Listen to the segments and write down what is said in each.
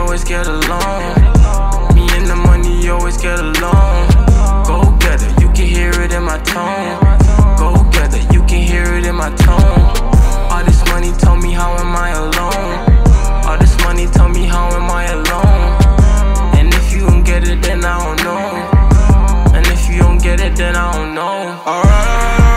always get along. Me and the money always get along. Go get it, you can hear it in my tone. Go get it, you can hear it in my tone. All this money told me how am I alone. All this money told me how am I alone. And if you don't get it, then I don't know. And if you don't get it, then I don't know. Alright,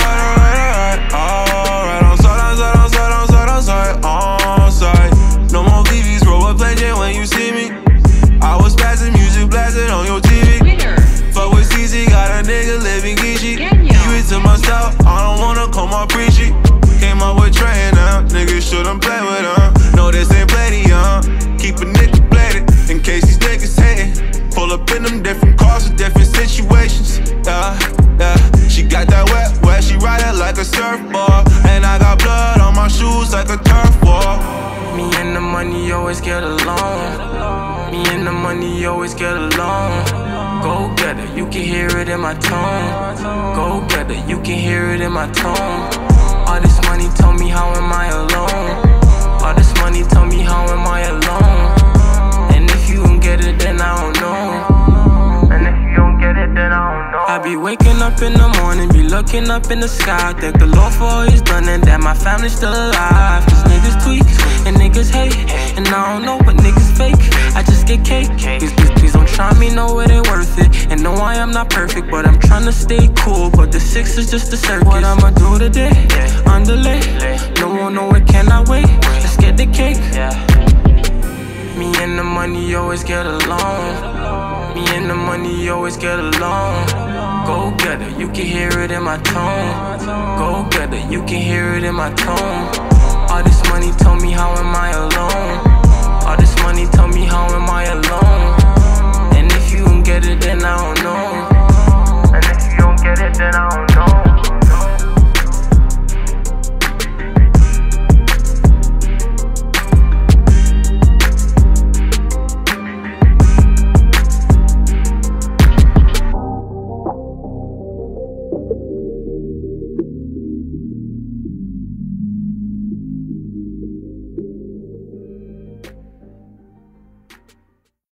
on site. No more VVs, bro, but play Jayy when you see me. I was passing music, blasted on your TV. Fuck with CZ, got a nigga living geeky. Keep it to myself, I don't wanna come up preachy. Came up with Trey now, niggas shouldn't play with her. No, this ain't plenty, keep a nigga bladed, in case these niggas hating. Pull up in them different cars with different situations. Yeah, she got that wet, she ride it like a surfboard. And I got blood on my shoes like a turf war. Me and the money always get along. Me and the money always get along. Go get it, you can hear it in my tone. Go get it, you can hear it in my tone. All this money told me how am I alone. All this money told me how am I alone. And if you don't get it, then I don't know. And if you don't get it, then I don't know. I be waking up in the morning, be looking up in the sky. Thank the Lord for all he's done and that my family's still alive. Cause niggas tweak and niggas hate, and I don't know but niggas fake. I just get cake. Please don't try me, know it ain't worth it. And no, I am not perfect, but I'm trying to stay cool. But the 6 is just the circus. What I'ma do today? Underlay. No one know it, cannot wait. Let's get the cake. Me and the money always get along. Me and the money always get along. Go get it, you can hear it in my tone. Go get it, you can hear it in my tone. All this money told me how